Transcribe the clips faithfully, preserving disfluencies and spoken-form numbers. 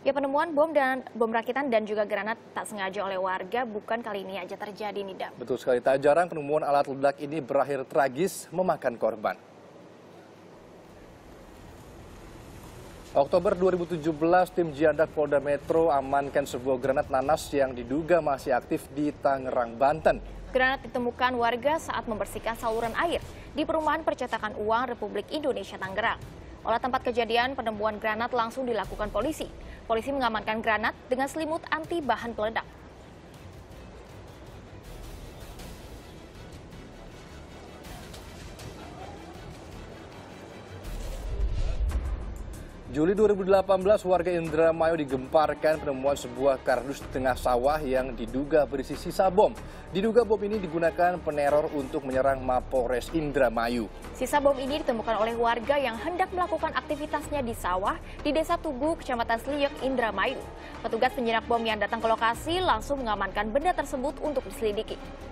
Ya, penemuan bom dan bom rakitan dan juga granat tak sengaja oleh warga bukan kali ini aja terjadi nih, Dam. Betul sekali, tak jarang penemuan alat ledak ini berakhir tragis memakan korban. Oktober dua ribu tujuh belas, tim Jihandak Polda Metro amankan sebuah granat nanas yang diduga masih aktif di Tangerang, Banten. Granat ditemukan warga saat membersihkan saluran air di Perumahan Percetakan Uang Republik Indonesia Tangerang. Olah tempat kejadian penemuan granat langsung dilakukan polisi. Polisi mengamankan granat dengan selimut anti bahan peledak. Juli dua ribu delapan belas, warga Indramayu digemparkan penemuan sebuah kardus di tengah sawah yang diduga berisi sisa bom. Diduga bom ini digunakan peneror untuk menyerang Mapolres Indramayu. Sisa bom ini ditemukan oleh warga yang hendak melakukan aktivitasnya di sawah di Desa Tugu, Kecamatan Sliek, Indramayu. Petugas penjinak bom yang datang ke lokasi langsung mengamankan benda tersebut untuk diselidiki.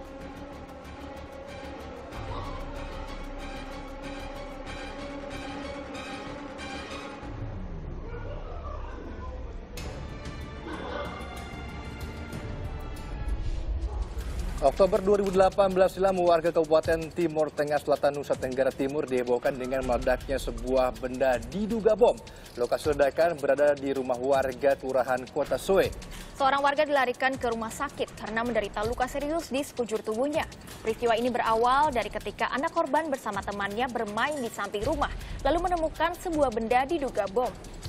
Oktober dua ribu delapan belas silam, warga Kabupaten Timur Tengah Selatan Nusa Tenggara Timur dihebohkan dengan meledaknya sebuah benda diduga bom. Lokasi ledakan berada di rumah warga Kelurahan Kota Soe. Seorang warga dilarikan ke rumah sakit karena menderita luka serius di sekujur tubuhnya. Peristiwa ini berawal dari ketika anak korban bersama temannya bermain di samping rumah, lalu menemukan sebuah benda diduga bom.